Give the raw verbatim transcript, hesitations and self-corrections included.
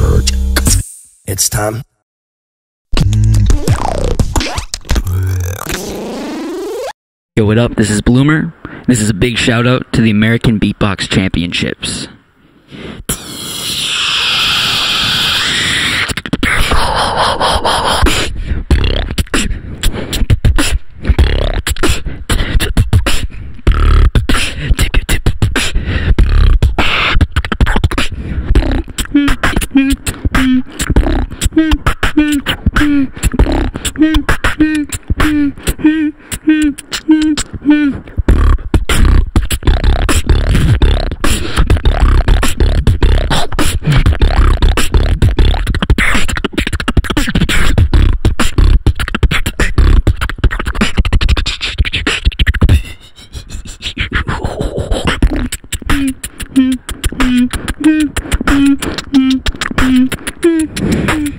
It's time. Yo, what up? This is Bloomer. This is a big shout out to the American Beatbox Championships. Mm-hmm.